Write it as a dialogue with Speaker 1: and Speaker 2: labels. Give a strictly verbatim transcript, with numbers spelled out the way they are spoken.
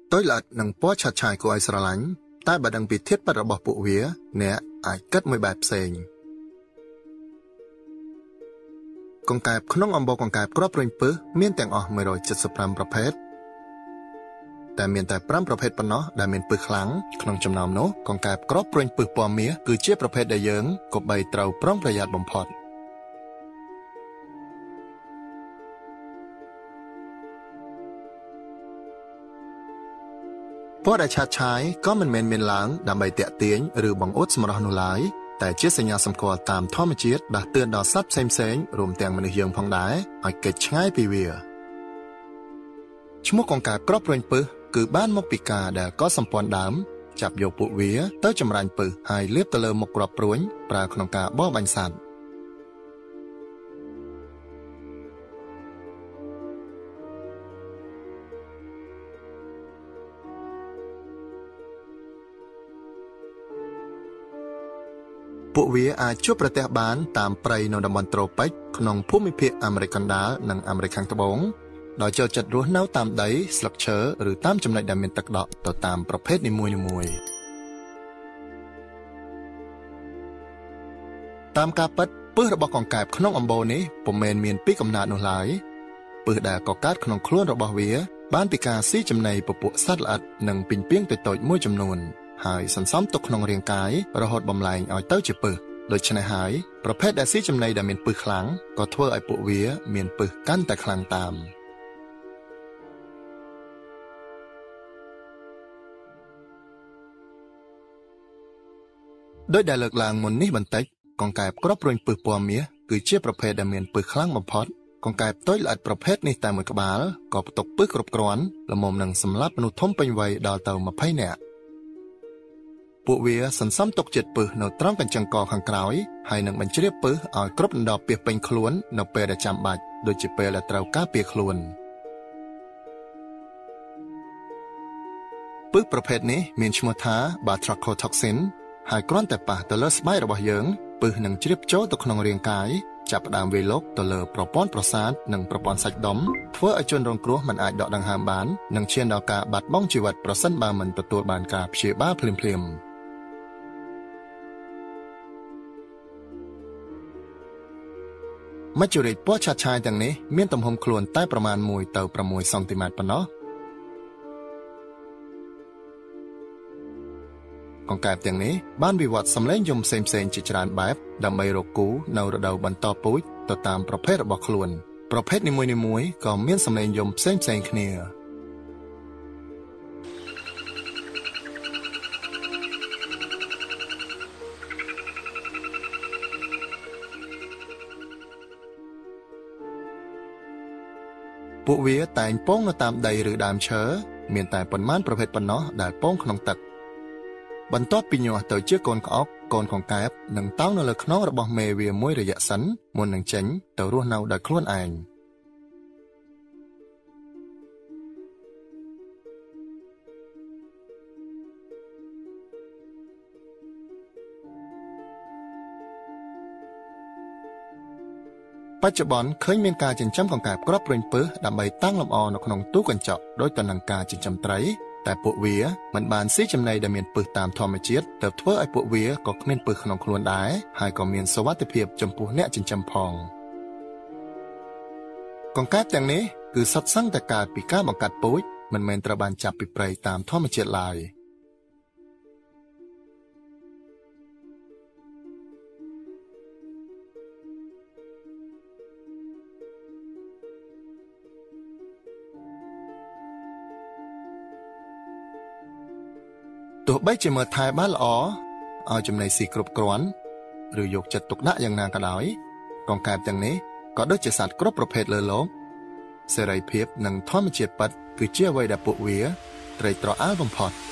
Speaker 1: tôi là nâng bó chặt chai của ai sờ lánh tai bà đang bị thiết bắtរបស់ពួកវាអ្នកអាចគិតមួយបែបផ្សេងកង្កែបក្នុងអំបោសកង្កែបគ្រាប់រុញពឹសមានទាំងអស់មួយរយ칠十五ប្រភេទតែមានតែfiveប្រភេទប៉ុណ្ណោះដែលមានពឹសខ្លាំងក្នុងចំណោមនោះកង្កែបគ្រាប់រុញពឹសពណ៌មាសគឺជាប្រភេទដែលយើងគប្បីត្រូវប្រុងប្រយ័ត្នបំផុតពណ៌ដែលឆាតឆាយក៏មិនមែនមានឡើងដើម្បីតាក់ទាញឬបង្អួតសម្រស់នោះឡើយតែជាសញ្ញាសម្គាល់តាមធម្មជាតិដាស់តឿនដល់សត្វផ្សេងៗរួមទាំងមនុស្សយើងផងដែរឲ្យគេចឆ្ងាយពីវាឈ្មោះកង្កែបគ្រាប់រុញពឹសគឺបានមកពីការដែលកសម្ព័ន្ធដើមចាប់យកពួកវាទៅចម្រាញ់ពឹសហើយលាបទៅលើមុខគ្រាប់ព្រួញប្រើក្នុងការបរបាញ់សត្វពួកវាអាចជួបប្រទះបានតាមព្រៃនៅតំបន់ត្រូពិកក្នុងភូមិភាគអាមេរិកកណ្ដាលនិងអាមេរិកខាងត្បូងដោយចូលចិត្តរស់នៅតាមដីស្លឹកឈើឬតាមចំណុចដែលមានទឹកដក់ទៅតាមប្រភេទនីមួយៗតាមការពិតពឹសរបស់កង្កែបក្នុងអំបូរនេះពុំមែនមានពីកំណើតនោះឡើយពឹសដែលកកើតក្នុងខ្លួនរបស់វាបានពីការស៊ីចំណីពពួកសត្វល្អិតនិងពីងពាងតូចៗមួយចំនួនហើយសន្សំទុកក្នុងរាងកាយរហូតបំលែងឲ្យទៅជាពឹសដូច្នេះហើយប្រភេទដែលស៊ីចំណីដែលមានពឹសខ្លាំងក៏ធ្វើឲ្យពួកវាមានពឹសកាន់តែខ្លាំងតាមដោយដែលលើកឡើងមុននេះបន្តិចកង្កែបគ្រាប់រុញពឹសពណ៌មាសគឺជាប្រភេទដែលមានពឹសខ្លាំងបំផុតកង្កែបតូចល្អិតប្រភេទនេះតែមួយក្បាលក៏ផ្ទុកពឹសគ្រប់គ្រាន់ល្មមនឹងសម្លាប់មនុស្សធំពេញវ័យដល់ទៅtwentyនាក់ពួកវាសន្សំទុកជាតិពឹសនៅត្រង់កញ្ចឹងកខាងក្រោយហើយនឹងបញ្ជ្រាបពឹសឲ្យគ្រប់ដណ្ដប់ពាសពេញខ្លួននៅពេលដែលចាំបាច់ដូចជាពេលដែលត្រូវការពារខ្លួនពឹសប្រភេទនេះមានឈ្មោះថា Batrachotoxin ហើយគ្រាន់តែប៉ះទៅលើស្បែករបស់យើងពឹសនឹងជ្រាបចូលទៅក្នុងរាងកាយចាប់ផ្ដើមវាយលុកទៅលើប្រព័ន្ធប្រសាទនិងប្រព័ន្ធសាច់ដុំធ្វើឲ្យជនរងគ្រោះមិនអាចដកដង្ហើមបាននិងឈានដល់ការបាត់បង់ជីវិតប្រសិនបើមិនទទួលបានការព្យាបាលភ្លាមៗមច្ចុរាជពណ៌ឆាតឆាយទាំងនេះមានទំហំខ្លួនតែប្រមាណoneទៅsixសង់ទីម៉ែត្រប៉ុណ្ណោះកង្កែបទាំងនេះបានវិវត្តសម្លេងយំផ្សេងៗជាច្រើនបែបដើម្បីរកគូនៅរដូវបន្តពូជទៅតាមប្រភេទរបស់ខ្លួនប្រភេទនីមួយៗក៏មានសម្លេងយំផ្សេងៗគ្នាពួកវាតែងពងនៅតាមដីឬដើមឈើមានតែប៉ុន្មានប្រភេទប៉ុណ្ណោះដែលពងក្នុងទឹកបន្ទាប់ពីញាស់ទៅជាកូនក្អកកូនកង្កែបនឹងតោងនៅលើខ្នងរបស់មេវាមួយរយៈសិនមុននឹងចេញទៅរស់នៅដោយខ្លួនឯងបច្ចុប្បន្នឃើញមានការចិញ្ចឹមកង្កែបគ្រាប់រុញពឹសដើម្បីតាំងលម្អនៅក្នុងទូកញ្ចក់ដោយទៅនឹងការចិញ្ចឹមត្រីតែពួកវាមិនបានស៊ីចំណីដែលមានពឹសតាមធម្មជាតិទើបធ្វើឲ្យពួកវាក៏គ្មានពឹសក្នុងខ្លួនដែរហើយក៏មានសុវត្ថិភាពចំពោះអ្នកចិញ្ចឹមផងកង្កែបទាំងនេះគឺសុទ្ធសឹងតែកើតពីការបង្កាត់ពូជមិនមែនត្រូវបានចាប់ពីព្រៃតាមធម្មជាតិឡើយទោះបីជាមើលថែបានល្អឲ្យចំណីស៊ីគ្រប់គ្រាន់ឬយកចិត្តទុកដាក់យ៉ាងណាក៏ដោយកង្កែបទាំងនេះក៏ដូចជាសត្វគ្រប់ប្រភេទលើលោកសេរីភាពនិងធម្មជាតិពិតគឺជាអ្វីដែលពួកវាត្រេកត្រអាលបំផុត